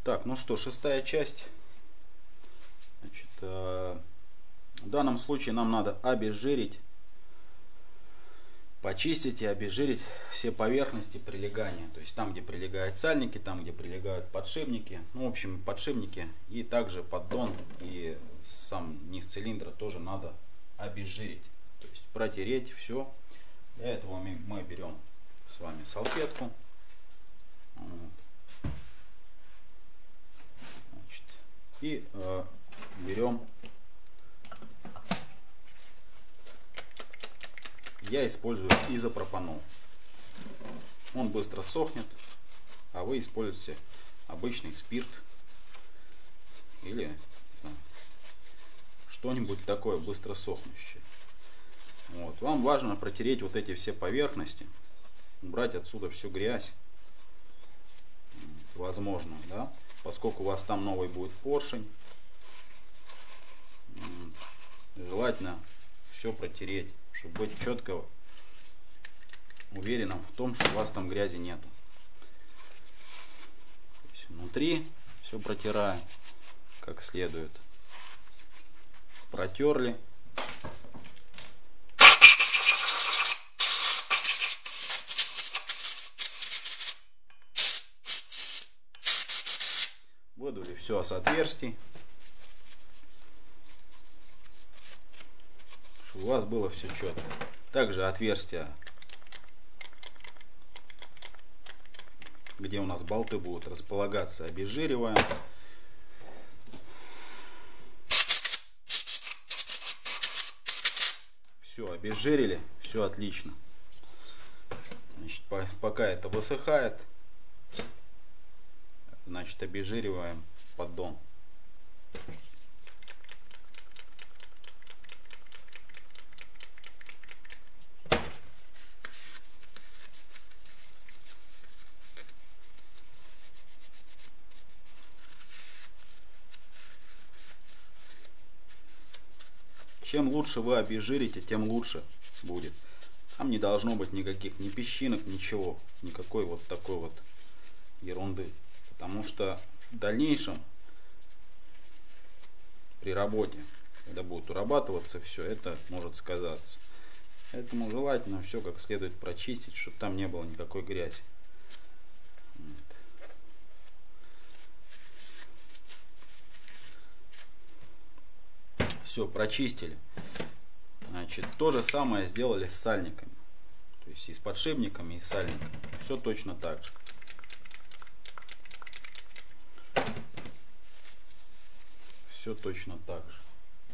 Так, ну что, шестая часть. Значит, в данном случае нам надо обезжирить, почистить и обезжирить все поверхности прилегания. То есть там, где прилегают сальники, там, где прилегают подшипники. Ну, в общем, подшипники и также поддон и сам низ цилиндра тоже надо обезжирить. То есть протереть все. Для этого мы берем с вами салфетку. Значит, и берем. Я использую изопропанол. Он быстро сохнет, а вы используете обычный спирт или что-нибудь такое быстро сохнущее. Вот. Вам важно протереть вот эти все поверхности, убрать отсюда всю грязь, возможно, да, поскольку у вас там новый будет поршень. Желательно все протереть, чтобы быть четко уверенным в том, что у вас там грязи нету. То есть внутри все протираем как следует. Протерли. Выдули все с отверстий, чтобы у вас было все четко. Также отверстия, где у нас болты будут располагаться, обезжириваем. Все, обезжирили, все отлично. Значит, пока это высыхает, значит, обезжириваем поддон. Чем лучше вы обезжирите, тем лучше будет. Там не должно быть никаких ни песчинок, ничего, никакой вот такой вот ерунды. Потому что в дальнейшем при работе, когда будет урабатываться все, это может сказаться. Поэтому желательно все как следует прочистить, чтобы там не было никакой грязи. Все, прочистили. Значит, то же самое сделали с сальниками. То есть и с подшипниками, и с сальниками. Все точно так же. Все точно так же.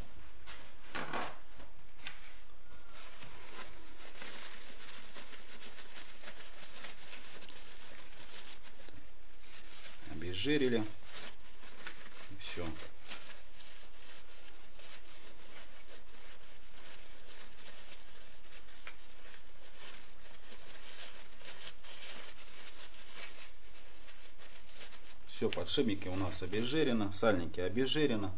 Обезжирили. Все. Все, подшипники у нас обезжирены, сальники обезжирены.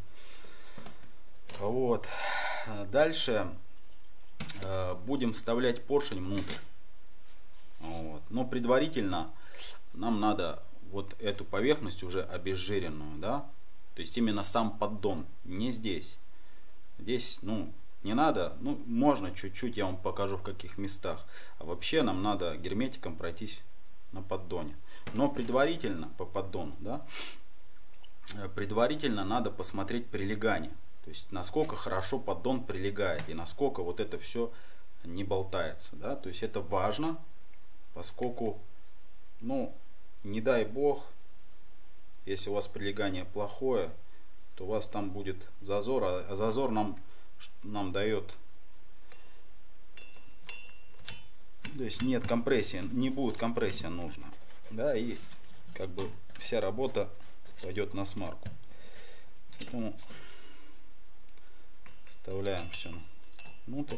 Вот. Дальше будем вставлять поршень внутрь. Вот. Но предварительно нам надо вот эту поверхность уже обезжиренную, да? То есть именно сам поддон, не здесь. Здесь, ну, не надо, ну, можно чуть-чуть, я вам покажу в каких местах. А вообще нам надо герметиком пройтись на поддоне. Но предварительно по поддону, да, предварительно надо посмотреть прилегание. То есть насколько хорошо поддон прилегает и насколько вот это все не болтается. Да? То есть это важно, поскольку, ну, не дай бог, если у вас прилегание плохое, то у вас там будет зазор, а зазор нам дает, то есть нет компрессии, не будет компрессия нужна. Да, и как бы вся работа пойдет на смарку. Поэтому вставляем все внутрь.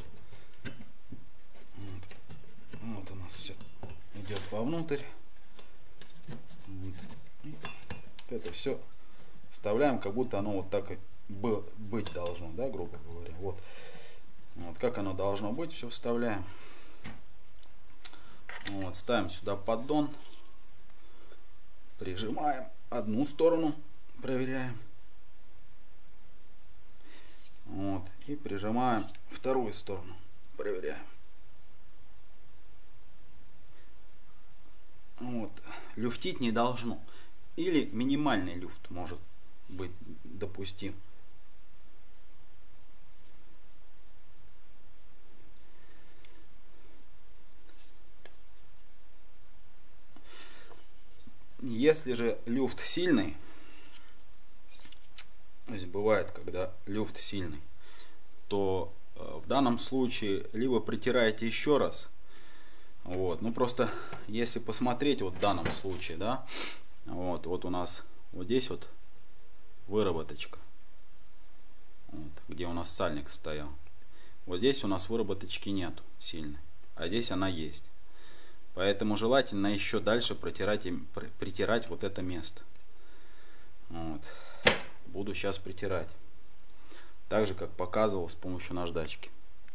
Вот у нас все идет вовнутрь. Вот это все вставляем, как будто оно вот так и быть должно, да, грубо говоря. Вот как оно должно быть, все вставляем. Вот, ставим сюда поддон. Прижимаем одну сторону, проверяем. Вот. И прижимаем вторую сторону, проверяем. Вот. Люфтить не должно. Или минимальный люфт может быть допустим. Если же люфт сильный, то есть бывает, когда люфт сильный, то в данном случае либо притираете еще раз. Вот, ну просто если посмотреть вот в данном случае, да, вот у нас вот здесь вот выработочка, вот, где у нас сальник стоял. Вот здесь у нас выработочки нету сильной, а здесь она есть. Поэтому желательно еще дальше притирать вот это место. Вот. Буду сейчас притирать. Так же, как показывал с помощью наждачки.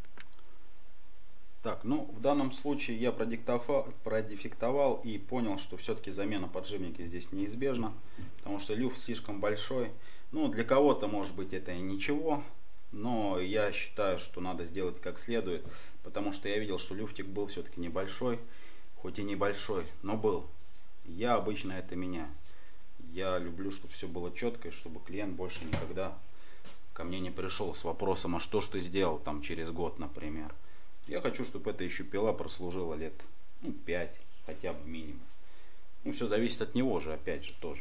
Так, ну в данном случае я продефектовал и понял, что все-таки замена подшипника здесь неизбежна. Потому что люфт слишком большой. Ну, для кого-то может быть это и ничего. Но я считаю, что надо сделать как следует. Потому что я видел, что люфтик был все-таки небольшой. Хоть и небольшой, но был. Я обычно это меняю. Я люблю, чтобы все было четко, и чтобы клиент больше никогда ко мне не пришел с вопросом, а что ж ты сделал там через год, например. Я хочу, чтобы эта еще пила прослужила лет 5, хотя бы минимум. Ну, все зависит от него же, опять же, тоже.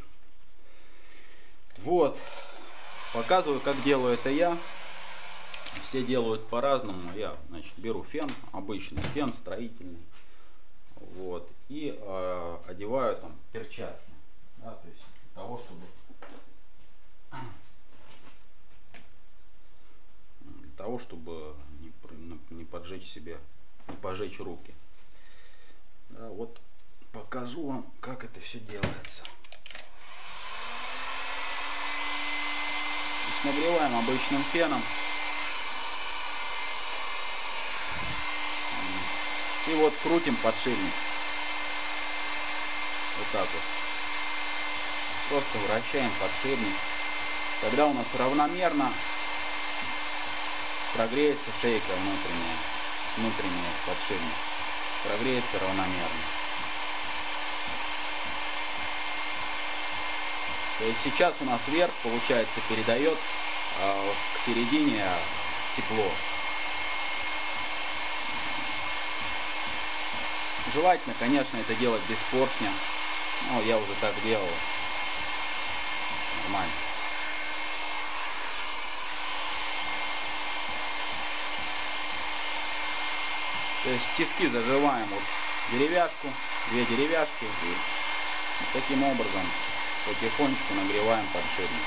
Вот. Показываю, как делаю это я. Все делают по-разному. Я, значит, беру фен, обычный фен, строительный. Вот, и одеваю там перчатки, да, то есть для того, чтобы не поджечь себе, не пожечь руки. Да, вот покажу вам, как это все делается. То есть нагреваем обычным феном. И вот крутим подшипник. Вот так вот. Просто вращаем подшипник. Когда у нас равномерно прогреется шейка внутренняя подшипник. Прогреется равномерно. То есть сейчас у нас верх, получается, передает к середине тепло. Желательно, конечно, это делать без поршня. Но я уже так делал. Нормально. То есть тиски заживаем вот деревяшку, 2 деревяшки. И таким образом потихонечку нагреваем подшипник.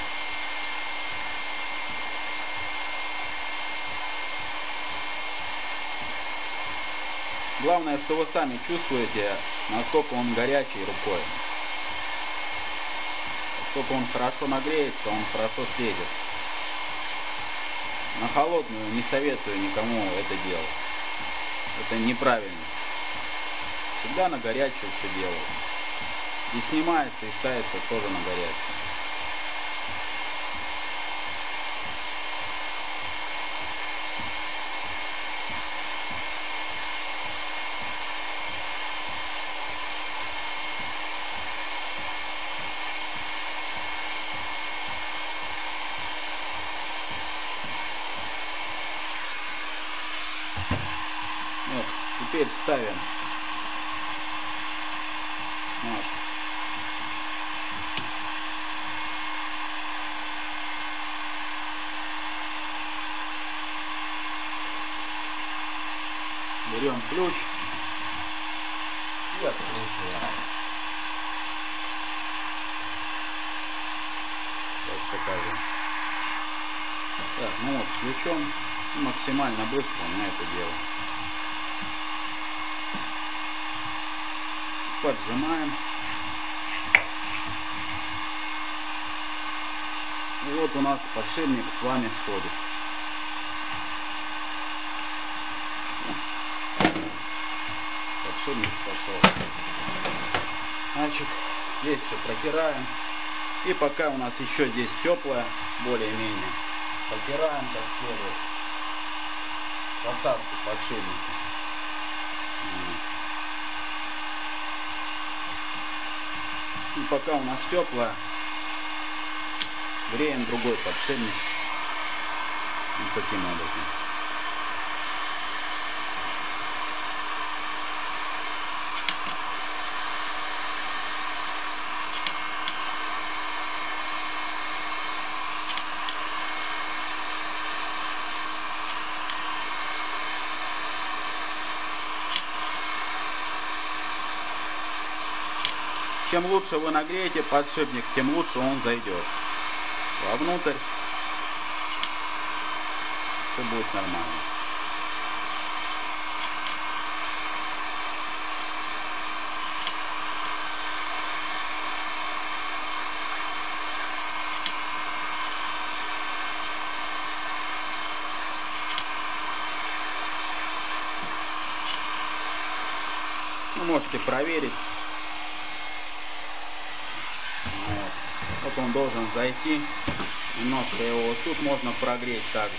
Главное, что вы сами чувствуете, насколько он горячий рукой. Как только он хорошо нагреется, он хорошо слезет. На холодную не советую никому это делать. Это неправильно. Всегда на горячую все делается. И снимается, и ставится тоже на горячую. Вот, теперь ставим наш берем ключ и откручиваем. Сейчас покажем. Так, ну вот ключом максимально быстро мы это делаем. Поджимаем. И вот у нас подшипник с вами сходит. Подшипник сошел. Значит, Здесь все протираем. И пока у нас еще здесь теплое, более-менее, протираем как следует посадку подшипника. И пока у нас теплое, греем другой подшипник. Вот таким образом. Чем лучше вы нагреете подшипник, тем лучше он зайдет вовнутрь. Все будет нормально. Вы можете проверить. Вот он должен зайти. Немножко его вот тут можно прогреть также.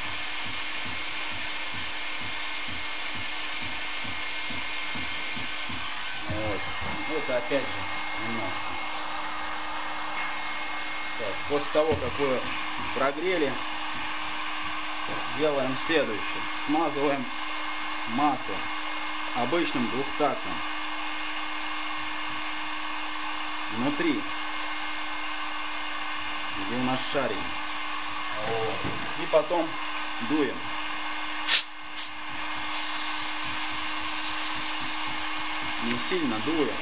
Вот. Это опять же немножко. Так, после того, как вы прогрели, делаем следующее. Смазываем масло обычным двухтактным внутри, где у нас шарик. Вот. И потом дуем. Не сильно дуем.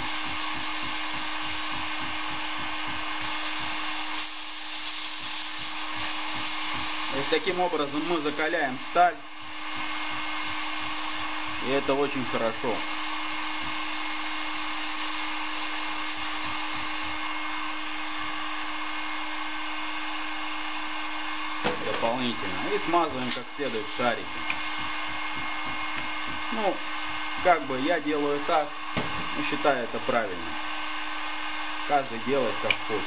То есть таким образом мы закаляем сталь. И это очень хорошо. Дополнительно. И смазываем как следует шарики. Ну, как бы я делаю так, но считаю это правильно. Каждый делает как хочет.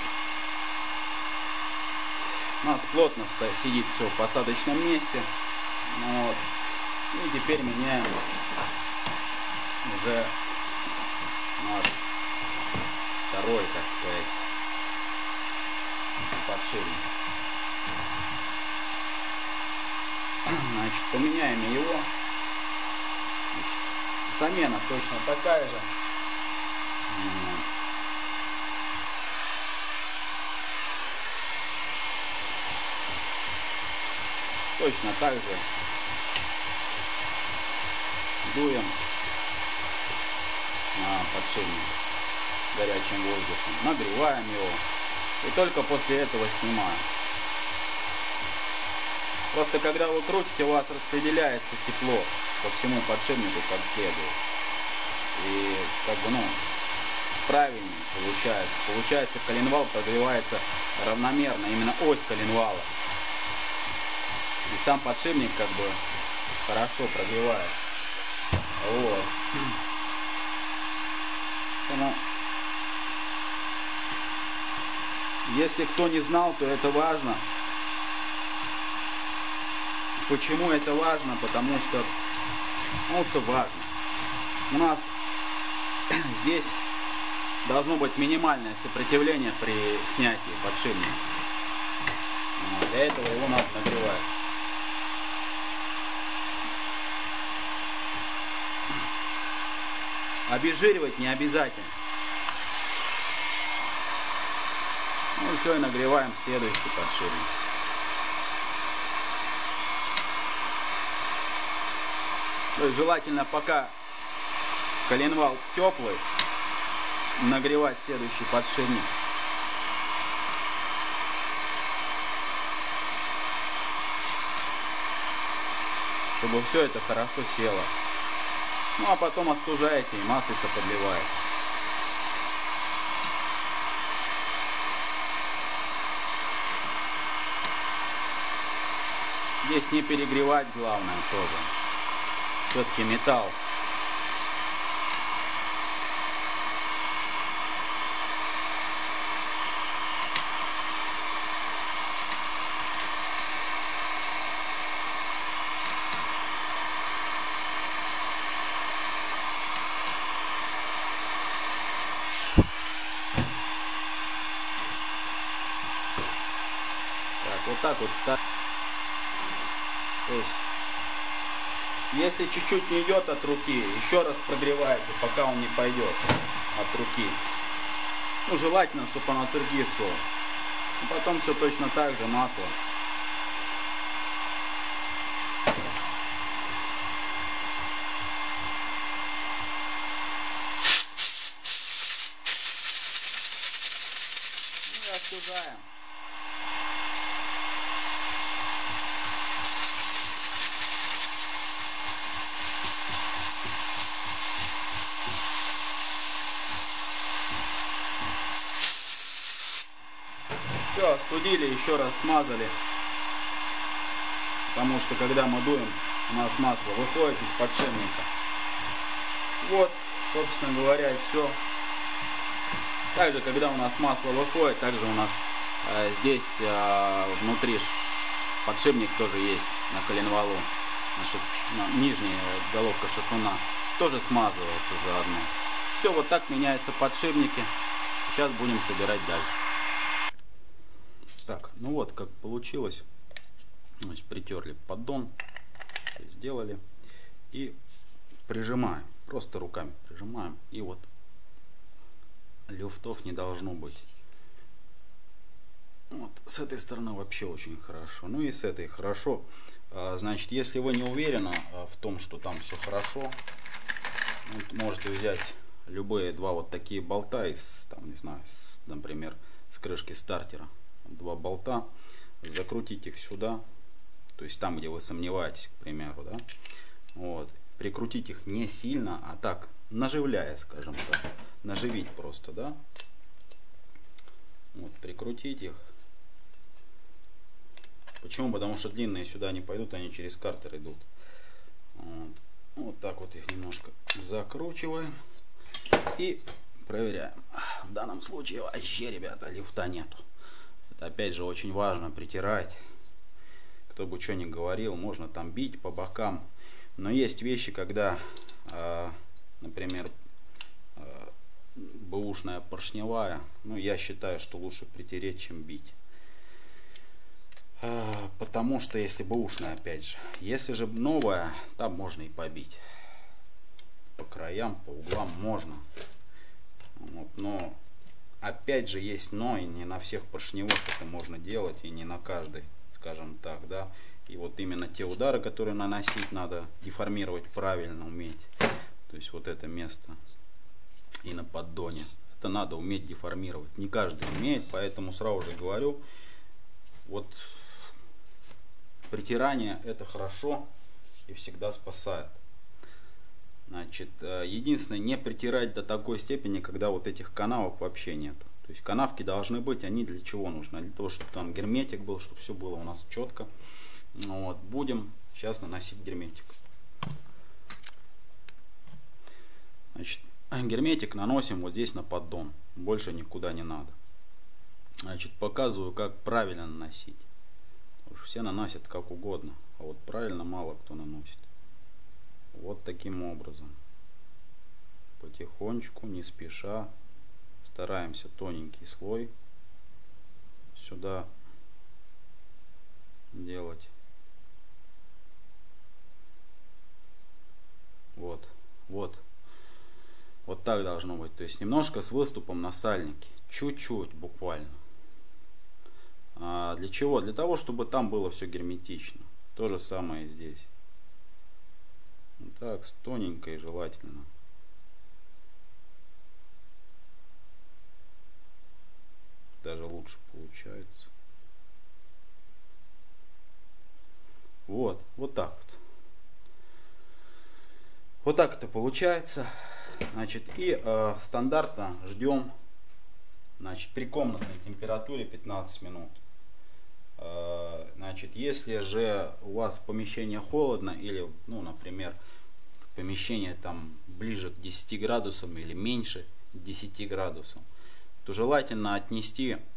У нас плотно сидит все в посадочном месте. Вот. И теперь меняем уже наш второй, так сказать, подшипник. Значит, поменяем его. Замена точно такая же. Точно так же дуем на подшипник горячим воздухом, нагреваем его и только после этого снимаем. Просто когда вы крутите, у вас распределяется тепло по всему подшипнику как следует. И как бы, правильнее получается. Получается, коленвал прогревается равномерно, именно ось коленвала. И сам подшипник как бы хорошо прогревается. Вот. Поэтому, если кто не знал, то это важно. Почему это важно? Потому что важно. У нас здесь должно быть минимальное сопротивление при снятии подшипника. Для этого его надо нагревать. Обезжиривать не обязательно. Ну и все, и нагреваем следующий подшипник. То есть желательно, пока коленвал теплый, нагревать следующий подшипник. Чтобы все это хорошо село. Ну а потом остужаете и маслица подливаете. Здесь не перегревать главное тоже. Все-таки металл. Вот так вот ставим. То есть, если чуть-чуть не идет от руки, еще раз прогреваете, пока он не пойдет от руки. Ну, желательно, чтобы он от руки шел. И потом все точно так же, масло. И остужаем. Все, остудили, еще раз смазали. Потому что когда мы дуем, у нас масло выходит из подшипника. Вот, собственно говоря, и все. Также, когда у нас масло выходит, также у нас здесь внутри подшипник тоже есть на коленвалу. Нижняя головка шатуна тоже смазывается заодно. Все, вот так меняются подшипники. Сейчас будем собирать дальше. Так, ну вот как получилось. Значит, притерли поддон, сделали и прижимаем, просто руками прижимаем, и вот люфтов не должно быть. Вот с этой стороны вообще очень хорошо, ну и с этой хорошо. Значит, если вы не уверены в том, что там все хорошо, вот можете взять любые два вот такие болта из, там, не знаю, например, с крышки стартера. Два болта, закрутить их сюда, то есть там, где вы сомневаетесь, к примеру, да, вот, прикрутить их не сильно, а так, наживляя, скажем так, наживить просто, да, вот, прикрутить их. Почему? Потому что длинные сюда не пойдут, они через картер идут. Вот, вот так вот их немножко закручиваем и проверяем. В данном случае вообще, ребята, люфта нету. Опять же, очень важно притирать. Кто бы что ни говорил, можно там бить по бокам. Но есть вещи, когда, например, бэушная поршневая, ну, я считаю, что лучше притереть, чем бить. Потому что если бэушная, опять же, если же новая, там можно и побить. По краям, по углам можно. Вот, но опять же есть но, и не на всех поршневых это можно делать, и не на каждой, скажем так, да. И вот именно те удары, которые наносить, надо деформировать правильно, уметь. То есть вот это место и на поддоне, это надо уметь деформировать. Не каждый умеет, поэтому сразу же говорю, вот притирание это хорошо и всегда спасает. Значит, единственное, не притирать до такой степени, когда вот этих канавок вообще нету. То есть канавки должны быть, они для чего нужны? Для того, чтобы там герметик был, чтобы все было у нас четко. Вот, будем сейчас наносить герметик. Значит, герметик наносим вот здесь на поддон. Больше никуда не надо. Значит, показываю, как правильно наносить. Потому что все наносят как угодно, а вот правильно мало кто наносит. Вот таким образом. Потихонечку, не спеша. Стараемся тоненький слой сюда делать. Вот. Вот. Вот так должно быть. То есть немножко с выступом на сальнике. Чуть-чуть буквально. А для чего? Для того, чтобы там было все герметично. То же самое и здесь. Вот так, тоненько и желательно. Даже лучше получается. Вот, вот так вот. Вот так это получается. Значит, и стандартно ждем, значит, при комнатной температуре 15 минут. Значит, если же у вас в помещении холодно или, ну, например, помещение там ближе к 10 градусам или меньше 10 градусов, то желательно отнести